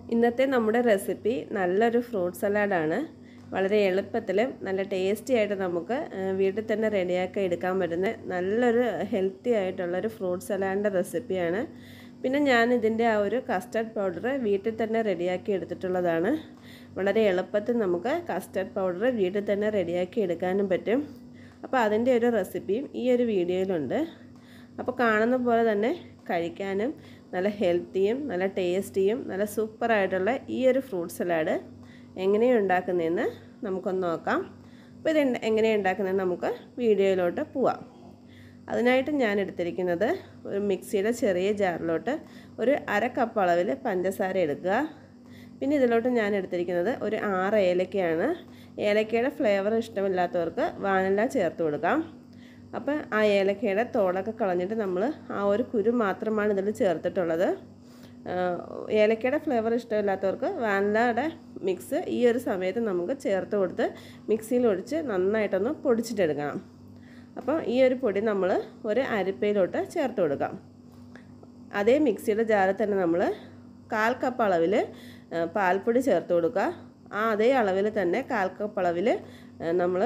ഇന്നത്തെ നമ്മുടെ റെസിപ്പി നല്ലൊരു ഫ്രൂട്ട് സലാഡാണ്. വളരെ എളുപ്പത്തിലും നല്ല ടേസ്റ്റി ആയിട്ട് നമുക്ക് വീട്ടിൽ തന്നെ റെഡിയാക്കി എടുക്കാൻ പറ്റുന്ന നല്ലൊരു ഹെൽത്തി ആയിട്ടുള്ളൊരു ഫ്രൂട്ട് സലാഡിൻ്റെ റെസിപ്പിയാണ്. പിന്നെ ഞാൻ ഇതിൻ്റെ ആ ഒരു കസ്റ്റർഡ് പൗഡർ വീട്ടിൽ തന്നെ റെഡിയാക്കി എടുത്തിട്ടുള്ളതാണ്. വളരെ എളുപ്പത്തിൽ നമുക്ക് കസ്റ്റർഡ് പൗഡർ വീട്ടിൽ തന്നെ റെഡിയാക്കി എടുക്കാനും പറ്റും. അപ്പോൾ അതിൻ്റെ ഒരു റെസിപ്പിയും ഈ ഒരു വീഡിയോയിലുണ്ട്. അപ്പോൾ കാണുന്ന പോലെ തന്നെ കഴിക്കാനും നല്ല ഹെൽത്തിയും നല്ല ടേസ്റ്റിയും നല്ല സൂപ്പറായിട്ടുള്ള ഈ ഒരു ഫ്രൂട്ട് സലാഡ് എങ്ങനെയാണ് ഉണ്ടാക്കുന്നതെന്ന് നമുക്കൊന്ന് നോക്കാം. അപ്പോൾ ഇത് എങ്ങനെയാണ് ഉണ്ടാക്കുന്നതെന്ന് നമുക്ക് വീഡിയോയിലോട്ട് പോവാം. അതിനായിട്ട് ഞാൻ എടുത്തിരിക്കുന്നത് ഒരു മിക്സിയുടെ ചെറിയ ജാറിലോട്ട് ഒരു 1/2 കപ്പ് അളവിൽ പഞ്ചസാര എടുക്കുക. പിന്നെ ഇതിലോട്ട് ഞാൻ എടുത്തിരിക്കുന്നത് ഒരു 6 ഏലക്കയാണ്. ഏലക്കയുടെ ഫ്ലേവർ ഇഷ്ടമില്ലാത്തവർക്ക് വാനില ചേർത്ത് കൊടുക്കാം. അപ്പോൾ ആ ഏലക്കയുടെ തോടൊക്കെ കളഞ്ഞിട്ട് നമ്മൾ ആ ഒരു കുരു മാത്രമാണ് ഇതിൽ ചേർത്തിട്ടുള്ളത്. ഏലക്കയുടെ ഫ്ലേവർ ഇഷ്ടമില്ലാത്തവർക്ക് വാനിലയുടെ മിക്സ് ഈ ഒരു സമയത്ത് നമുക്ക് ചേർത്ത് കൊടുത്ത് മിക്സിയിൽ ഒഴിച്ച് നന്നായിട്ടൊന്ന് പൊടിച്ചിട്ടെടുക്കണം. അപ്പോൾ ഈ ഒരു പൊടി നമ്മൾ ഒരു അരിപ്പയിലോട്ട് ചേർത്ത് കൊടുക്കാം. അതേ മിക്സിയുടെ ജാറിൽ തന്നെ നമ്മൾ 1/4 കപ്പ് അളവിൽ പാൽപ്പൊടി ചേർത്ത് കൊടുക്കുക. ആ അതേ അളവിൽ തന്നെ 1/4 കപ്പ് അളവിൽ നമ്മൾ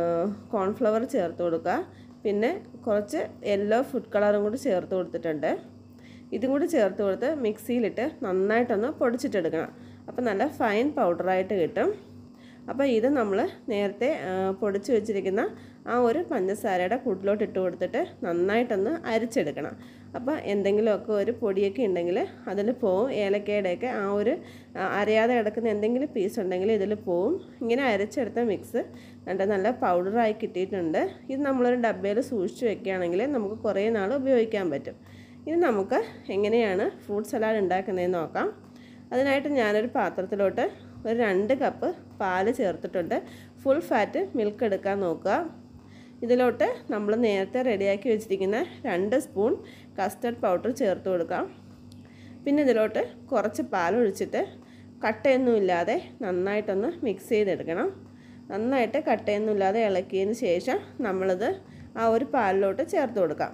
കോൺഫ്ലവർ ചേർത്ത് കൊടുക്കുക. പിന്നെ കുറച്ച് യെല്ലോ ഫുഡ് കളറും കൂടി ചേർത്ത് കൊടുത്തിട്ടുണ്ട്. ഇതും കൂടി ചേർത്ത് കൊടുത്ത് മിക്സിയിലിട്ട് നന്നായിട്ടൊന്ന് പൊടിച്ചിട്ടെടുക്കണം. അപ്പോൾ നല്ല ഫൈൻ പൗഡറായിട്ട് കിട്ടും. അപ്പോൾ ഇത് നമ്മൾ നേരത്തെ പൊടിച്ച് വെച്ചിരിക്കുന്ന ആ ഒരു പഞ്ചസാരയുടെ കൂട്ടിലോട്ട് ഇട്ട് കൊടുത്തിട്ട് നന്നായിട്ടൊന്ന് അരിച്ചെടുക്കണം. അപ്പോൾ എന്തെങ്കിലുമൊക്കെ ഒരു പൊടിയൊക്കെ ഉണ്ടെങ്കിൽ അതിൽ പോവും. ഏലക്കയുടെയൊക്കെ ആ ഒരു അരയാതെ കിടക്കുന്ന എന്തെങ്കിലും പീസ് ഉണ്ടെങ്കിൽ ഇതിൽ പോവും. ഇങ്ങനെ അരച്ചെടുത്ത മിക്സ് നല്ല പൗഡറായി കിട്ടിയിട്ടുണ്ട്. ഇത് നമ്മളൊരു ഡബ്ബയിൽ സൂക്ഷിച്ച് വെക്കുകയാണെങ്കിൽ നമുക്ക് കുറേ നാൾ ഉപയോഗിക്കാൻ പറ്റും. ഇനി നമുക്ക് എങ്ങനെയാണ് ഫ്രൂട്ട് സലാഡ് ഉണ്ടാക്കുന്നതെന്ന് നോക്കാം. അതിനായിട്ട് ഞാനൊരു പാത്രത്തിലോട്ട് ഒരു 2 കപ്പ് പാല് ചേർത്തിട്ടുണ്ട്. ഫുൾ ഫാറ്റ് മിൽക്ക് എടുക്കാൻ നോക്കുക. ഇതിലോട്ട് നമ്മൾ നേരത്തെ റെഡിയാക്കി വെച്ചിരിക്കുന്ന 2 സ്പൂൺ കസ്റ്റർഡ് പൗഡർ ചേർത്ത് കൊടുക്കാം. പിന്നെ ഇതിലോട്ട് കുറച്ച് പാലൊഴിച്ചിട്ട് കട്ടയൊന്നുമില്ലാതെ നന്നായിട്ടൊന്ന് മിക്സ് ചെയ്തെടുക്കണം. നന്നായിട്ട് കട്ടയൊന്നുമില്ലാതെ ഇളക്കിയതിന് ശേഷം നമ്മളിത് ആ ഒരു പാലിലോട്ട് ചേർത്ത് കൊടുക്കാം.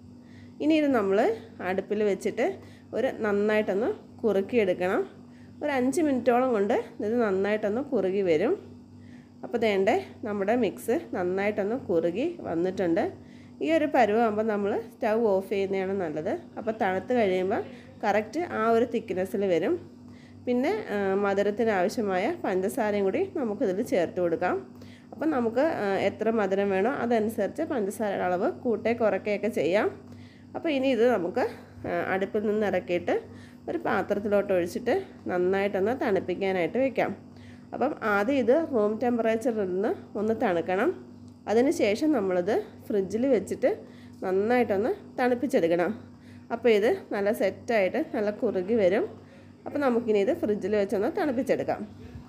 ഇനി ഇത് നമ്മൾ അടുപ്പിൽ വെച്ചിട്ട് നന്നായിട്ടൊന്ന് കുറുക്കിയെടുക്കണം. ഒരു 5 മിനിറ്റോളം കൊണ്ട് ഇത് നന്നായിട്ടൊന്ന് കുറുകി വരും. അപ്പോൾ വേണ്ടേ നമ്മുടെ മിക്സ് നന്നായിട്ടൊന്ന് കുറുകി വന്നിട്ടുണ്ട്. ഈ ഒരു പരുവാകുമ്പോൾ നമ്മൾ സ്റ്റൗ ഓഫ് ചെയ്യുന്നതാണ് നല്ലത്. അപ്പോൾ തണുത്ത് കഴിയുമ്പോൾ കറക്റ്റ് ആ ഒരു തിക്നെസ്സിൽ വരും. പിന്നെ മധുരത്തിന് ആവശ്യമായ പഞ്ചസാരയും കൂടി നമുക്കിതിൽ ചേർത്ത് കൊടുക്കാം. അപ്പോൾ നമുക്ക് എത്ര മധുരം വേണോ അതനുസരിച്ച് പഞ്ചസാരയുടെ അളവ് കൂട്ടേ കുറയ്ക്കുകയൊക്കെ ചെയ്യാം. അപ്പോൾ ഇനി ഇത് നമുക്ക് അടുപ്പിൽ നിന്ന് ഇറക്കിയിട്ട് ഒരു പാത്രത്തിലോട്ട് ഒഴിച്ചിട്ട് നന്നായിട്ടൊന്ന് തണുപ്പിക്കാനായിട്ട് വെക്കാം. അപ്പം ആദ്യം ഇത് റൂം ടെമ്പറേച്ചറിൽ നിന്ന് ഒന്ന് തണുക്കണം. അതിന് ശേഷം നമ്മളിത് ഫ്രിഡ്ജിൽ വെച്ചിട്ട് നന്നായിട്ടൊന്ന് തണുപ്പിച്ചെടുക്കണം. അപ്പോൾ ഇത് നല്ല സെറ്റായിട്ട് നല്ല കുറുകി വരും. അപ്പോൾ നമുക്കിനി ഇത് ഫ്രിഡ്ജിൽ വെച്ചൊന്ന് തണുപ്പിച്ചെടുക്കാം.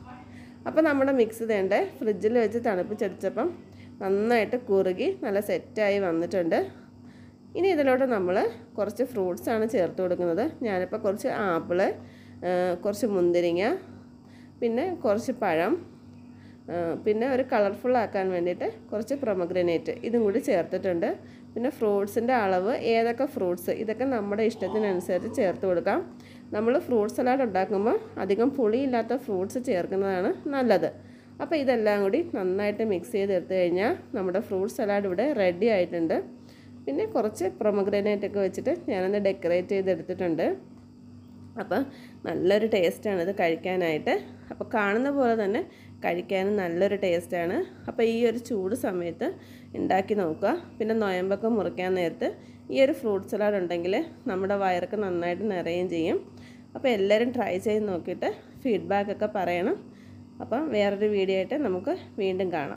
അപ്പോൾ നമ്മുടെ മിക്സ് വേണ്ട ഫ്രിഡ്ജിൽ വെച്ച് തണുപ്പിച്ചെടുത്തപ്പം നന്നായിട്ട് കുറുകി നല്ല സെറ്റായി വന്നിട്ടുണ്ട്. ഇനി ഇതിലോട്ട് നമ്മൾ കുറച്ച് ഫ്രൂട്ട്സാണ് ചേർത്ത് കൊടുക്കുന്നത്. ഞാനിപ്പോൾ കുറച്ച് ആപ്പിള്, കുറച്ച് മുന്തിരിങ്ങ, പിന്നെ കുറച്ച് പഴം, പിന്നെ ഒരു കളർഫുൾ ആക്കാൻ വേണ്ടിയിട്ട് കുറച്ച് പ്രൊമഗ്രനേറ്റ് ഇതും കൂടി ചേർത്തിട്ടുണ്ട്. പിന്നെ ഫ്രൂട്ട്സിൻ്റെ അളവ് ഏതൊക്കെ ഫ്രൂട്ട്സ് ഇതൊക്കെ നമ്മുടെ ഇഷ്ടത്തിനനുസരിച്ച് ചേർത്ത് കൊടുക്കാം. നമ്മൾ ഫ്രൂട്ട് സലാഡ് ഉണ്ടാക്കുമ്പോൾ അധികം പുളിയില്ലാത്ത ഫ്രൂട്ട്സ് ചേർക്കുന്നതാണ് നല്ലത്. അപ്പോൾ ഇതെല്ലാം കൂടി നന്നായിട്ട് മിക്സ് ചെയ്തെടുത്ത് കഴിഞ്ഞാൽ നമ്മുടെ ഫ്രൂട്ട് സലാഡ് ഇവിടെ റെഡി ആയിട്ടുണ്ട്. പിന്നെ കുറച്ച് പ്രൊമഗ്രനേറ്റ് ഒക്കെ വെച്ചിട്ട് ഞാനൊന്ന് ഡെക്കറേറ്റ് ചെയ്തെടുത്തിട്ടുണ്ട്. അപ്പോൾ നല്ലൊരു ടേസ്റ്റാണ് ഇത് കഴിക്കാനായിട്ട്. അപ്പോൾ കാണുന്ന പോലെ തന്നെ കഴിക്കാനും നല്ലൊരു ടേസ്റ്റാണ്. അപ്പോൾ ഈ ഒരു ചൂട് സമയത്ത് ഉണ്ടാക്കി നോക്കുക. പിന്നെ നൊയമ്പൊക്കെ മുറിക്കാൻ നേരത്ത് ഈ ഒരു ഫ്രൂട്ട് സലാഡ് ഉണ്ടെങ്കിൽ നമ്മുടെ വയറൊക്കെ നന്നായിട്ട് നിറയുകയും ചെയ്യും. അപ്പോൾ എല്ലാവരും ട്രൈ ചെയ്ത് നോക്കിയിട്ട് ഫീഡ്ബാക്കൊക്കെ പറയണം. അപ്പം വേറൊരു വീഡിയോ ആയിട്ട് നമുക്ക് വീണ്ടും കാണാം.